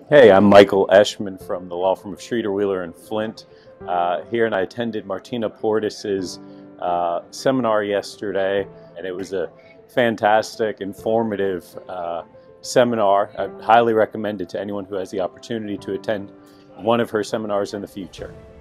Hey, I'm Michael Eshman from the law firm of Streeter, Wheeler and Flint here, and I attended Martina Portis's seminar yesterday, and it was a fantastic, informative seminar. I highly recommend it to anyone who has the opportunity to attend one of her seminars in the future.